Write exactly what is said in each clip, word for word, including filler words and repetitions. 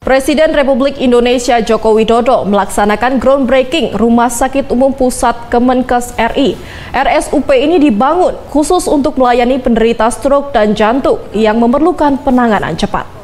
Presiden Republik Indonesia Joko Widodo melaksanakan groundbreaking Rumah Sakit Umum Pusat Kemenkes R I. R S U P ini dibangun khusus untuk melayani penderita stroke dan jantung yang memerlukan penanganan cepat.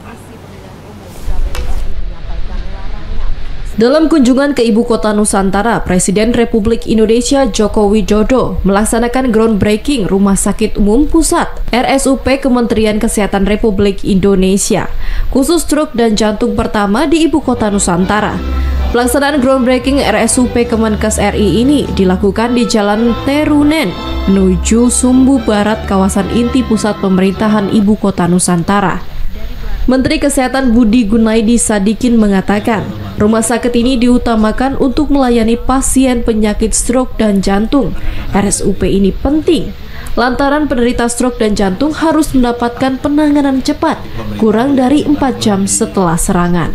Dalam kunjungan ke Ibu Kota Nusantara, Presiden Republik Indonesia Joko Widodo melaksanakan groundbreaking Rumah Sakit Umum Pusat R S U P Kementerian Kesehatan Republik Indonesia, khusus stroke dan jantung pertama di Ibu Kota Nusantara. Pelaksanaan groundbreaking R S U P Kemenkes R I ini dilakukan di Jalan Terunen menuju Sumbu Barat, kawasan inti pusat pemerintahan Ibu Kota Nusantara. Menteri Kesehatan Budi Gunadi Sadikin mengatakan, rumah sakit ini diutamakan untuk melayani pasien penyakit stroke dan jantung. R S U P ini penting lantaran penderita stroke dan jantung harus mendapatkan penanganan cepat kurang dari empat jam setelah serangan.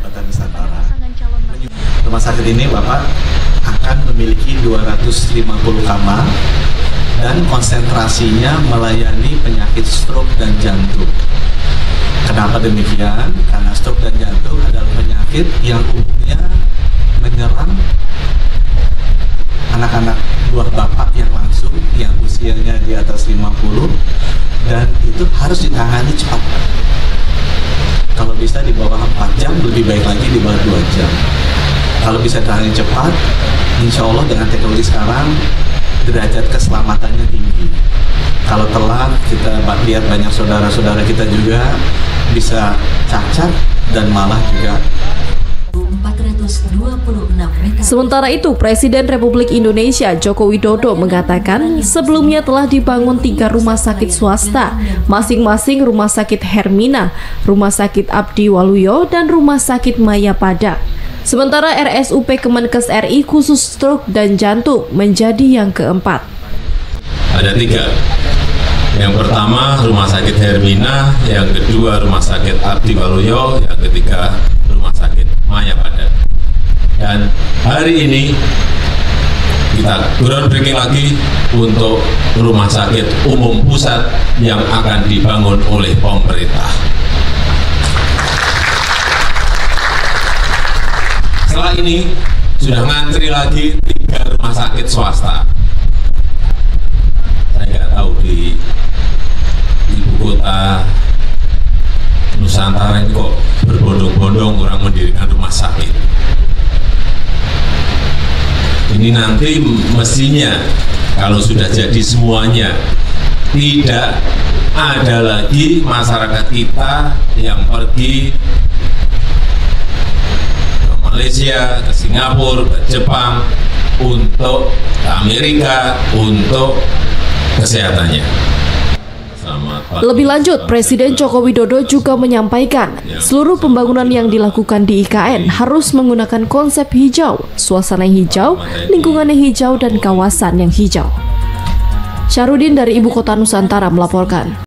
Rumah sakit ini Bapak akan memiliki dua ratus lima puluh kamar dan konsentrasinya melayani penyakit stroke dan jantung. Kenapa demikian? Karena stroke dan jantung adalah penyakit yang umumnya menyerang anak-anak buah bapak yang langsung, yang usianya di atas lima puluh, dan itu harus ditangani cepat. Kalau bisa di bawah empat jam, lebih baik lagi di bawah dua jam. Kalau bisa ditangani cepat, insya Allah dengan teknologi sekarang, derajat keselamatannya tinggi. Kalau telat, kita lihat banyak saudara-saudara kita juga bisa cacat dan malah juga. Sementara itu, Presiden Republik Indonesia Joko Widodo mengatakan sebelumnya telah dibangun tiga rumah sakit swasta, masing-masing Rumah Sakit Hermina, Rumah Sakit Abdi Waluyo, dan Rumah Sakit Mayapada. Sementara R S U P Kemenkes R I khusus stroke dan jantung menjadi yang keempat. Ada tiga. Yang pertama Rumah Sakit Hermina, yang kedua Rumah Sakit Abdi Waluyo, yang ketiga Rumah Sakit Mayapada. Dan hari ini kita groundbreaking lagi untuk Rumah Sakit Umum Pusat yang akan dibangun oleh pemerintah. Setelah ini sudah ngantri lagi tiga rumah sakit swasta. Saya nggak tahu di Ibu Kota Nusantara ini kok berbondong-bondong orang mendirikan rumah sakit. Ini nanti mestinya kalau sudah jadi semuanya, tidak ada lagi masyarakat kita yang pergi ke Malaysia, ke Singapura, ke Jepang, untuk ke Amerika, untuk kesehatannya. Lebih lanjut, Presiden Joko Widodo juga menyampaikan seluruh pembangunan yang dilakukan di I K N harus menggunakan konsep hijau, suasana yang hijau, lingkungan yang hijau, dan kawasan yang hijau. Syarudin dari Ibu Kota Nusantara melaporkan.